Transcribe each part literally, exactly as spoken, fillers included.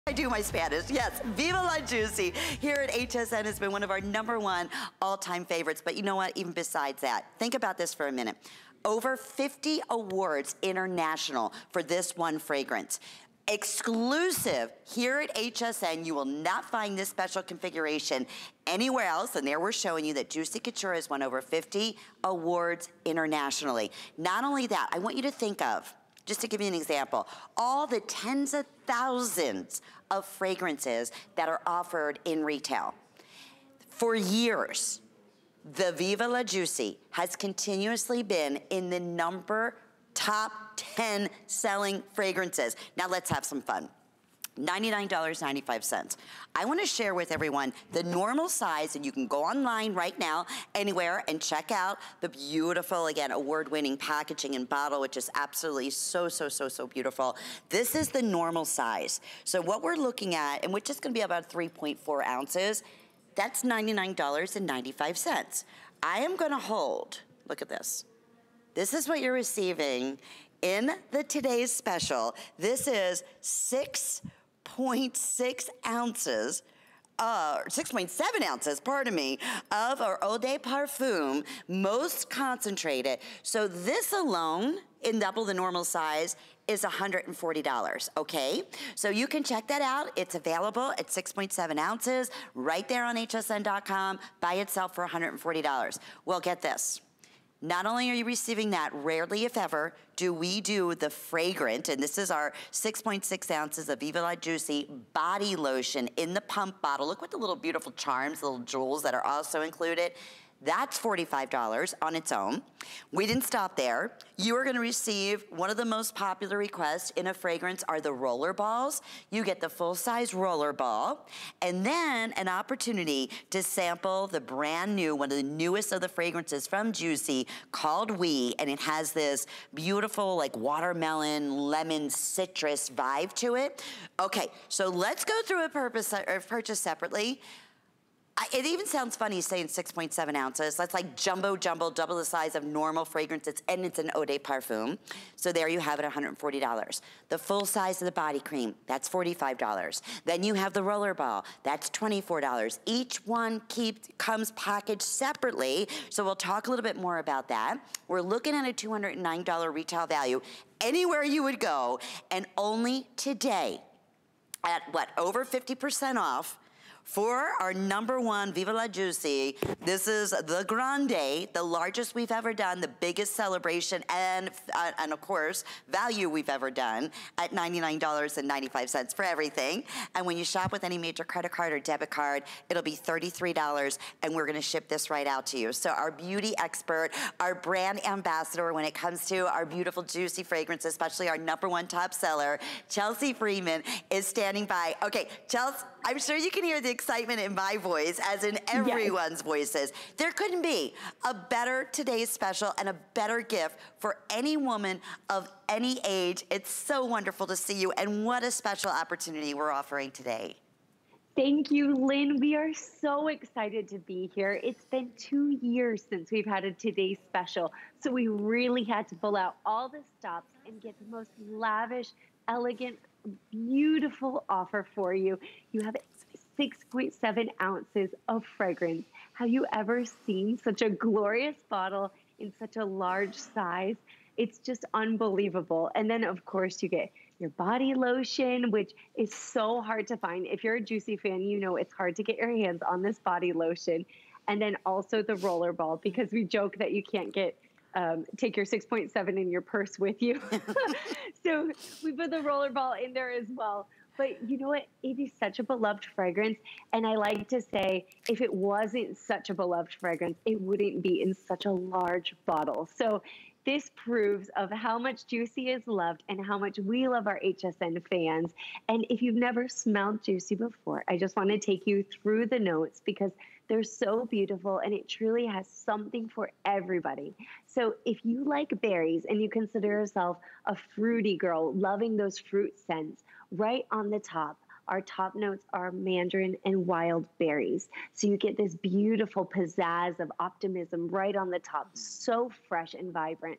I do my Spanish, yes. Viva La Juicy here at H S N has been one of our number one all-time favorites. But you know what, even besides that, think about this for a minute. Over fifty awards international for this one fragrance. Exclusive here at H S N. You will not find this special configuration anywhere else, and there we're showing you that Juicy Couture has won over fifty awards internationally. Not only that, I want you to think of, just to give you an example, all the tens of thousands of fragrances that are offered in retail. For years, the Viva La Juicy has continuously been in the number top ten selling fragrances. Now let's have some fun. ninety-nine ninety-five. I want to share with everyone the normal size, and you can go online right now, anywhere, and check out the beautiful, again, award-winning packaging and bottle, which is absolutely so, so, so, so beautiful. This is the normal size. So what we're looking at, and which is going to be about three point four ounces, that's ninety-nine ninety-five. I am going to hold, look at this. This is what you're receiving in the today's special. This is six point six ounces, uh, six point seven ounces, pardon me, of our Eau de Parfum, most concentrated. So this alone, in double the normal size, is one hundred forty dollars, okay? So you can check that out. It's available at six point seven ounces, right there on H S N dot com, by itself for one hundred forty dollars. Well, get this. Not only are you receiving that, rarely if ever do we do the fragrant, and this is our six point six ounces of Viva La Juicy body lotion in the pump bottle. Look what the little beautiful charms, little jewels that are also included. That's forty-five dollars on its own. We didn't stop there. You are gonna receive one of the most popular requests in a fragrance are the roller balls. You get the full-size roller ball, and then an opportunity to sample the brand new, one of the newest of the fragrances from Juicy called We, and it has this beautiful like watermelon, lemon, citrus vibe to it. Okay, so let's go through a purpose, or purchase separately. I, it even sounds funny saying six point seven ounces. That's like jumbo, jumbo, double the size of normal fragrances, and it's an Eau de Parfum. So there you have it, one hundred forty dollars. The full size of the body cream, that's forty-five dollars. Then you have the roller ball, that's twenty-four dollars. Each one keeps, comes packaged separately, so we'll talk a little bit more about that. We're looking at a two hundred nine dollar retail value anywhere you would go, and only today, at what, over fifty percent off, for our number one Viva La Juicy. This is the Grande, the largest we've ever done, the biggest celebration, and, uh, and of course, value we've ever done at ninety-nine ninety-five for everything. And when you shop with any major credit card or debit card, it'll be thirty-three dollars, and we're gonna ship this right out to you. So our beauty expert, our brand ambassador when it comes to our beautiful Juicy fragrance, especially our number one top seller, Chelsea Freeman, is standing by. Okay, Chelsea, I'm sure you can hear the excitement in my voice, as in everyone's yes. voices. There couldn't be a better today's special and a better gift for any woman of any age. It's so wonderful to see you, and what a special opportunity we're offering today. Thank you, Lynn. We are so excited to be here. It's been two years since we've had a today's special, so we really had to pull out all the stops and get the most lavish, elegant, beautiful offer for you. You have six point seven ounces of fragrance. Have you ever seen such a glorious bottle in such a large size? It's just unbelievable. And then of course you get your body lotion, which is so hard to find. If you're a Juicy fan, you know it's hard to get your hands on this body lotion. And then also the roller ball, because we joke that you can't get Um, take your six point seven in your purse with you. So we put the roller ball in there as well. But you know what? It is such a beloved fragrance. And I like to say, if it wasn't such a beloved fragrance, it wouldn't be in such a large bottle. So this proves of how much Juicy is loved and how much we love our H S N fans. And if you've never smelled Juicy before, I just want to take you through the notes, because they're so beautiful and it truly has something for everybody. So if you like berries and you consider yourself a fruity girl, loving those fruit scents, right on the top, our top notes are mandarin and wild berries. So you get this beautiful pizzazz of optimism right on the top, so fresh and vibrant.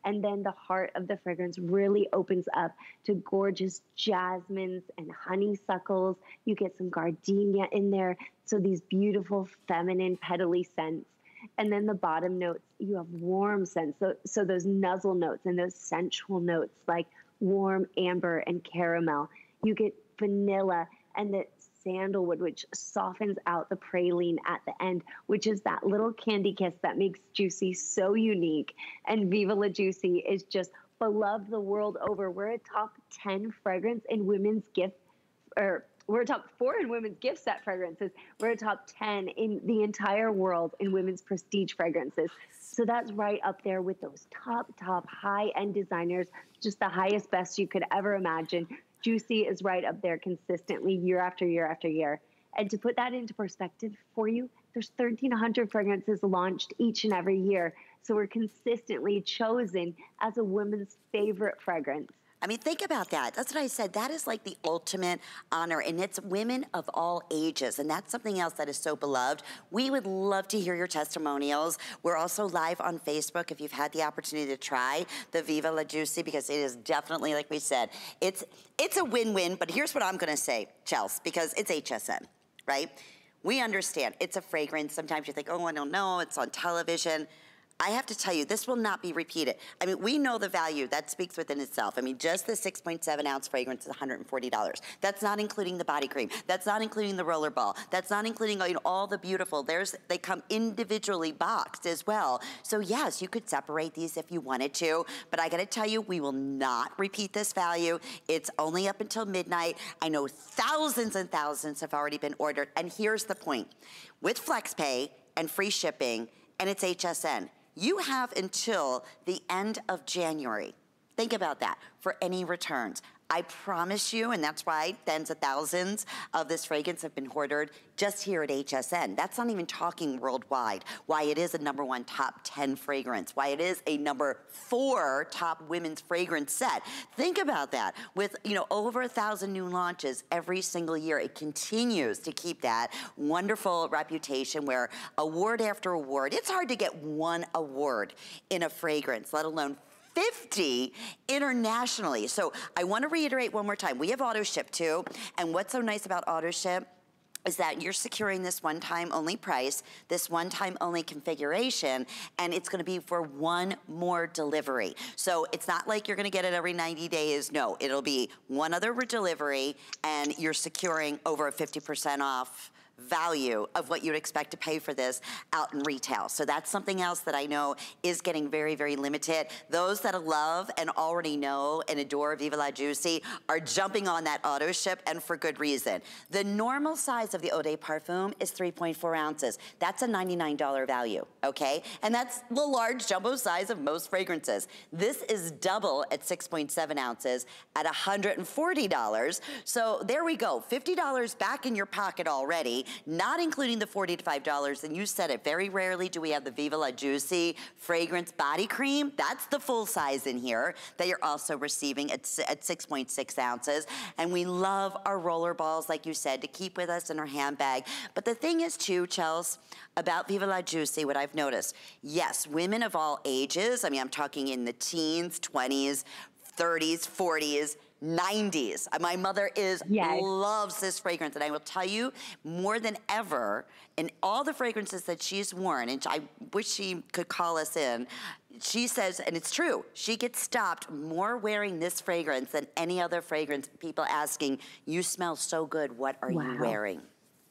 And then the heart of the fragrance really opens up to gorgeous jasmines and honeysuckles. You get some gardenia in there. So these beautiful feminine petally scents. And then the bottom notes, you have warm scents. So, so those nuzzle notes and those sensual notes like warm amber and caramel. You get vanilla and the sandalwood, which softens out the praline at the end, which is that little candy kiss that makes Juicy so unique. And Viva La Juicy is just beloved the world over. We're a top ten fragrance in women's gift, or we're a top four in women's gift set fragrances. We're a top ten in the entire world in women's prestige fragrances. So that's right up there with those top, top high-end designers, just the highest, best you could ever imagine. Juicy is right up there consistently year after year after year. And to put that into perspective for you, there's thirteen hundred fragrances launched each and every year. So we're consistently chosen as a woman's favorite fragrance. I mean, think about that. That's what I said. That is like the ultimate honor, and it's women of all ages, and that's something else that is so beloved. We would love to hear your testimonials. We're also live on Facebook if you've had the opportunity to try the Viva La Juicy, because it is definitely, like we said, it's it's a win-win, but here's what I'm gonna say, Chels, because it's H S N, right? We understand it's a fragrance. Sometimes you think, oh, I don't know, it's on television. I have to tell you, this will not be repeated. I mean, we know the value. That speaks within itself. I mean, just the six point seven ounce fragrance is one hundred forty dollars. That's not including the body cream. That's not including the roller ball. That's not including, you know, all the beautiful. There's, they come individually boxed as well. So yes, you could separate these if you wanted to, but I gotta tell you, we will not repeat this value. It's only up until midnight. I know thousands and thousands have already been ordered. And here's the point. With FlexPay and free shipping, and it's H S N, you have until the end of January. Think about that for any returns. I promise you, and that's why tens of thousands of this fragrance have been ordered just here at H S N. That's not even talking worldwide. Why it is a number one top ten fragrance. Why it is a number four top women's fragrance set. Think about that. With, you know, over a thousand new launches every single year, it continues to keep that wonderful reputation where award after award, it's hard to get one award in a fragrance, let alone fifty internationally. So I want to reiterate one more time. We have auto ship too. And what's so nice about auto ship is that you're securing this one-time only price, this one-time only configuration, and it's gonna be for one more delivery. So it's not like you're gonna get it every ninety days. No, it'll be one other delivery, and you're securing over a fifty percent off value of what you'd expect to pay for this out in retail. So that's something else that I know is getting very, very limited. Those that love and already know and adore Viva La Juicy are jumping on that auto ship, and for good reason. The normal size of the Eau de Parfum is three point four ounces. That's a ninety-nine dollar value, okay? And that's the large jumbo size of most fragrances. This is double at six point seven ounces at one hundred forty dollars. So there we go, fifty dollars back in your pocket already, not including the forty-five dollars, and you said it, very rarely do we have the Viva La Juicy fragrance body cream. That's the full size in here that you're also receiving at, at six point six ounces. And we love our roller balls, like you said, to keep with us in our handbag. But the thing is too, Chels, about Viva La Juicy, what I've noticed, yes, women of all ages, I mean, I'm talking in the teens, twenties, thirties, forties, nineties. My mother is Yes. loves this fragrance, and I will tell you, more than ever, in all the fragrances that she's worn, and I wish she could call us in, she says, and it's true, she gets stopped more wearing this fragrance than any other fragrance. People asking, you smell so good, what are Wow. you wearing?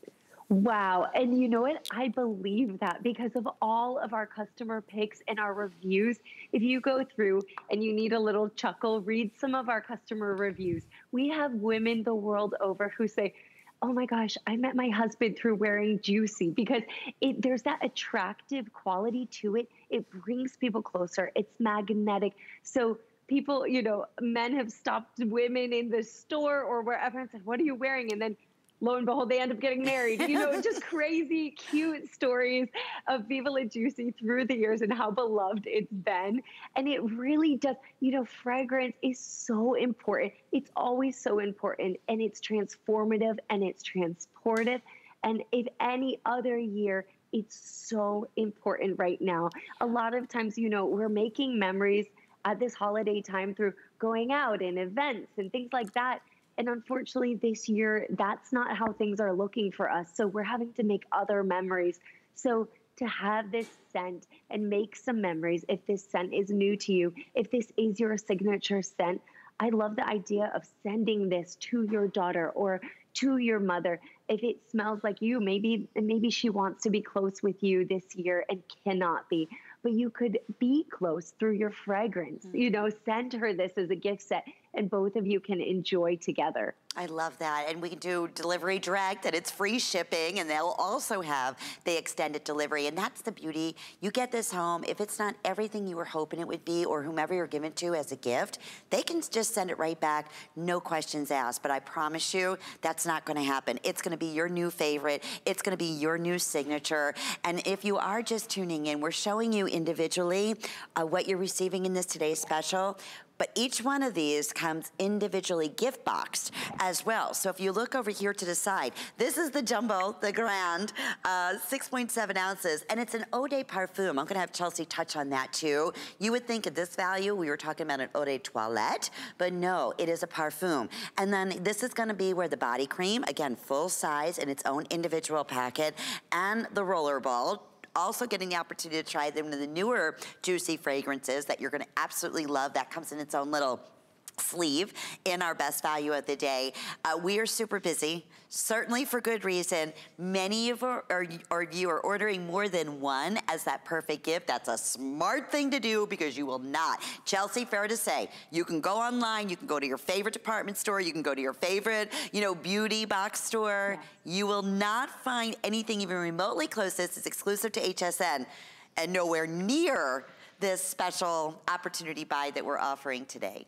Wow. And you know what? I believe that because of all of our customer picks and our reviews. If you go through and you need a little chuckle, read some of our customer reviews. We have women the world over who say, oh my gosh, I met my husband through wearing Juicy, because it, there's that attractive quality to it. It brings people closer. It's magnetic. So people, you know, men have stopped women in the store or wherever and said, what are you wearing? And then lo and behold, they end up getting married. You know, just crazy, cute stories of Viva La Juicy through the years and how beloved it's been. And it really does, you know, fragrance is so important. It's always so important, and it's transformative and it's transportive. And if any other year, it's so important right now. A lot of times, you know, we're making memories at this holiday time through going out and events and things like that. And unfortunately, this year, that's not how things are looking for us. So we're having to make other memories. So to have this scent and make some memories, if this scent is new to you, if this is your signature scent, I love the idea of sending this to your daughter or to your mother. If it smells like you, maybe maybe she wants to be close with you this year and cannot be, but you could be close through your fragrance. Mm-hmm. You know, send her this as a gift set and both of you can enjoy together. I love that. And we can do delivery direct and it's free shipping, and they'll also have the extended delivery. And that's the beauty. You get this home. If it's not everything you were hoping it would be or whomever you're giving to as a gift, they can just send it right back, no questions asked. But I promise you, that's not going to happen. It's going to be your new favorite. It's going to be your new signature. And if you are just tuning in, we're showing you individually uh, what you're receiving in this today's special. But each one of these comes individually gift boxed as well. So if you look over here to the side, this is the jumbo, the grand, uh, six point seven ounces, and it's an Eau de Parfum. I'm gonna have Chelsea touch on that too. You would think at this value, we were talking about an Eau de Toilette, but no, it is a parfum. And then this is gonna be where the body cream, again, full size in its own individual packet, and the roller ball, also getting the opportunity to try them in the newer juicy fragrances that you're gonna absolutely love. That comes in its own little sleeve in our best value of the day. Uh, we are super busy, certainly for good reason. Many of our, or, or you are ordering more than one as that perfect gift. That's a smart thing to do because you will not. Chelsea, fair to say, you can go online, you can go to your favorite department store, you can go to your favorite, you know, beauty box store. Yes. You will not find anything even remotely close to this. It's exclusive to H S N and nowhere near this special opportunity buy that we're offering today.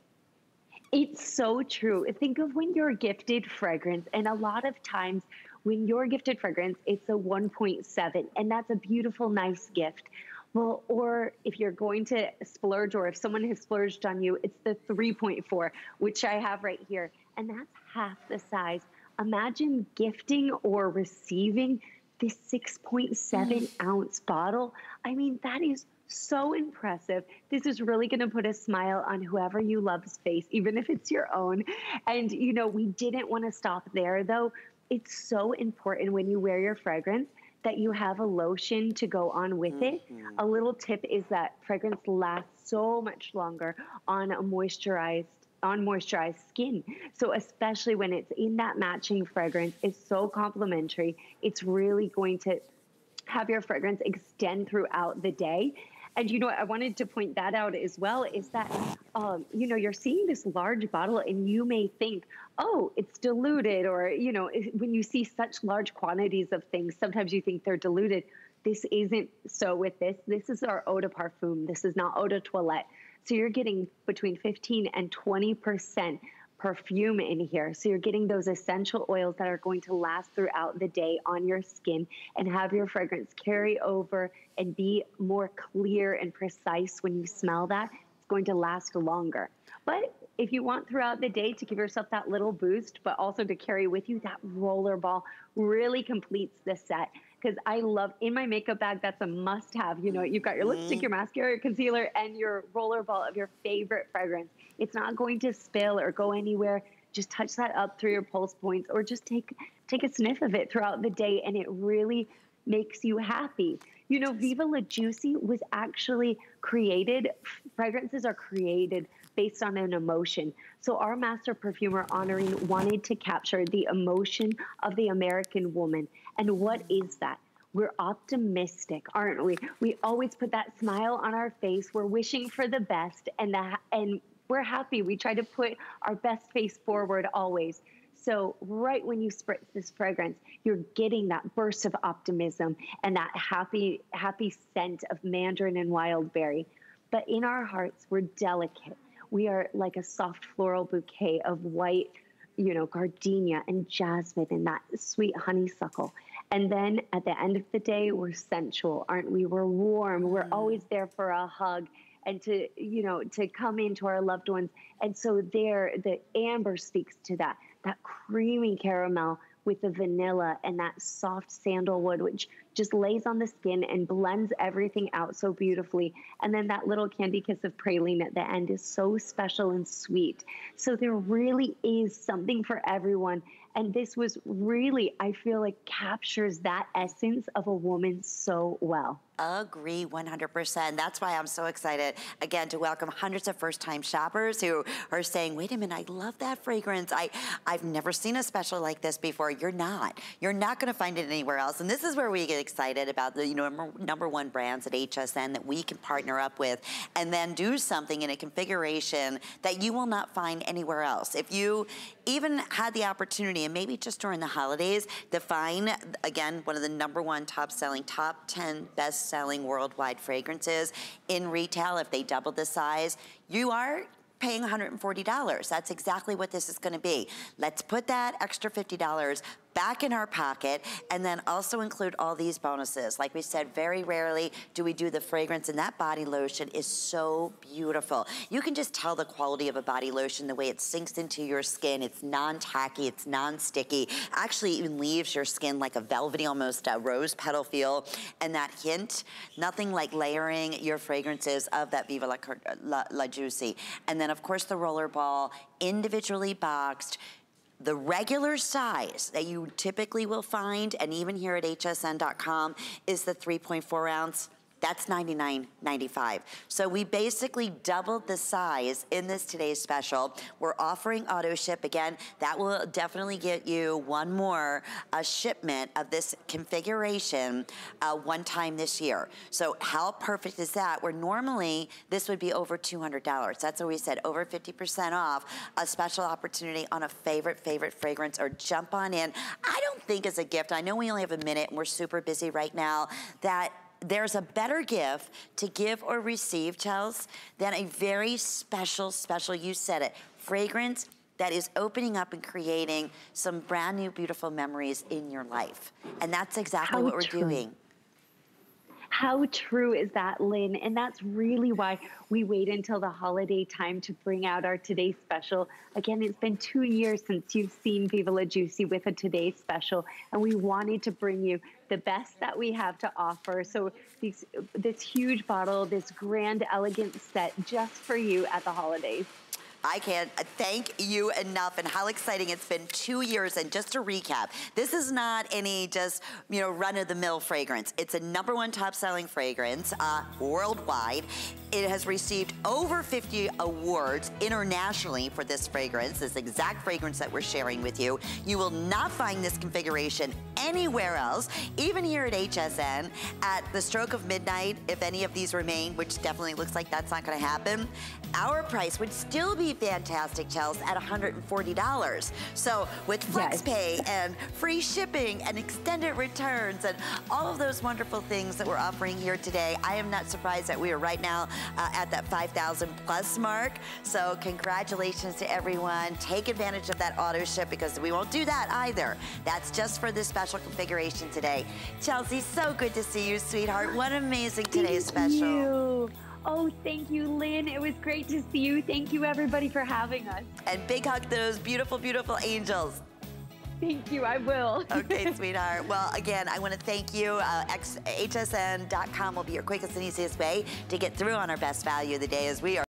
It's so true. Think of when you're gifted fragrance, and a lot of times when you're gifted fragrance, it's a one point seven, and that's a beautiful, nice gift. Well, or if you're going to splurge, or if someone has splurged on you, it's the three point four, which I have right here, and that's half the size. Imagine gifting or receiving this six point seven ounce bottle. I mean, that is so impressive. This is really going to put a smile on whoever you love's face, even if it's your own. And, you know, we didn't want to stop there, though. It's so important when you wear your fragrance that you have a lotion to go on with mm-hmm. it. A little tip is that fragrance lasts so much longer on a moisturized on moisturized skin. So especially when it's in that matching fragrance, it's so complimentary. It's really going to have your fragrance extend throughout the day. And you know what, I wanted to point that out as well, is that, um, you know, you're seeing this large bottle and you may think, oh, it's diluted, or, you know, when you see such large quantities of things, sometimes you think they're diluted. This isn't so with this. This is our Eau de Parfum. This is not Eau de Toilette. So you're getting between fifteen and twenty percent perfume in here. So you're getting those essential oils that are going to last throughout the day on your skin and have your fragrance carry over and be more clear and precise when you smell that. It's going to last longer. But if you want throughout the day to give yourself that little boost, but also to carry with you, that roller ball really completes the set. Because I love, in my makeup bag, that's a must have. You know, you've got your lipstick, your mascara, your concealer, and your roller ball of your favorite fragrance. It's not going to spill or go anywhere. Just touch that up through your pulse points, or just take take a sniff of it throughout the day, and it really makes you happy. You know, Viva La Juicy was actually created, fragrances are created based on an emotion. So our master perfumer, Honorine, wanted to capture the emotion of the American woman. And what is that? We're optimistic, aren't we? We always put that smile on our face. We're wishing for the best, and the, and we're happy. We try to put our best face forward always. So right when you spritz this fragrance, you're getting that burst of optimism and that happy, happy scent of mandarin and wild berry. But in our hearts, we're delicate. We are like a soft floral bouquet of white, you know, gardenia and jasmine and that sweet honeysuckle. And then at the end of the day, we're sensual, aren't we? We're warm. We're always there for a hug and to, you know, to come into our loved ones. And so there, the amber speaks to that, that creamy caramel with the vanilla and that soft sandalwood, which just lays on the skin and blends everything out so beautifully. And then that little candy kiss of praline at the end is so special and sweet. So there really is something for everyone. And this was really, I feel like, captures that essence of a woman so well. Agree one hundred percent. That's why I'm so excited, again, to welcome hundreds of first-time shoppers who are saying, wait a minute, I love that fragrance. I, I've never seen a special like this before. You're not. You're not going to find it anywhere else. And this is where we get excited about the you know, number, number one brands at H S N that we can partner up with and then do something in a configuration that you will not find anywhere else. If you even had the opportunity, and maybe just during the holidays, to find, again, one of the number one top-selling, top ten best-selling worldwide fragrances in retail, if they doubled the size, you are paying one hundred forty dollars. That's exactly what this is gonna be. Let's put that extra fifty dollars back in our pocket and then also include all these bonuses. Like we said, very rarely do we do the fragrance, and that body lotion is so beautiful. You can just tell the quality of a body lotion, the way it sinks into your skin. It's non-tacky, it's non-sticky. Actually even leaves your skin like a velvety, almost a rose petal feel. And that hint, nothing like layering your fragrances of that Viva La, La, La Juicy. And then of course the roller ball, individually boxed. The regular size that you typically will find, and even here at H S N dot com, is the three point four ounce. That's ninety-nine ninety-five. So we basically doubled the size in this today's special. We're offering auto ship. Again, that will definitely get you one more uh, shipment of this configuration uh, one time this year. So how perfect is that? Where normally this would be over two hundred dollars. That's what we said, over fifty percent off, a special opportunity on a favorite, favorite fragrance, or jump on in. I don't think as a gift, I know we only have a minute and we're super busy right now, that there's a better gift to give or receive, Chels, than a very special, special, you said it, fragrance that is opening up and creating some brand new, beautiful memories in your life. And that's exactly How what we're true. doing. How true is that, Lynn? And that's really why we wait until the holiday time to bring out our Today Special. Again, it's been two years since you've seen Viva La Juicy with a Today Special, and we wanted to bring you the best that we have to offer. So these, this huge bottle, this grand, elegant set just for you at the holidays. I can't thank you enough, and how exciting it's been two years. And just to recap, this is not any just, you know, run-of-the-mill fragrance. It's a number one top-selling fragrance uh, worldwide. It has received over fifty awards internationally for this fragrance, this exact fragrance that we're sharing with you. You will not find this configuration anywhere else, even here at H S N. At the stroke of midnight, if any of these remain, which definitely looks like that's not gonna happen, our price would still be fantastic, Chels, at one hundred forty dollars. So with FlexPay yes. and free shipping and extended returns and all of those wonderful things that we're offering here today, I am not surprised that we are right now uh, at that five thousand plus mark. So congratulations to everyone. Take advantage of that auto ship, because we won't do that either. That's just for this special configuration today. Chelsea, so good to see you, sweetheart. What amazing today's Thank special. You. Oh, thank you, Lynn. It was great to see you. Thank you, everybody, for having us. And big hug to those beautiful, beautiful angels. Thank you, I will. Okay, sweetheart. Well, again, I want to thank you. Uh, H S N dot com will be your quickest and easiest way to get through on our best value of the day, as we are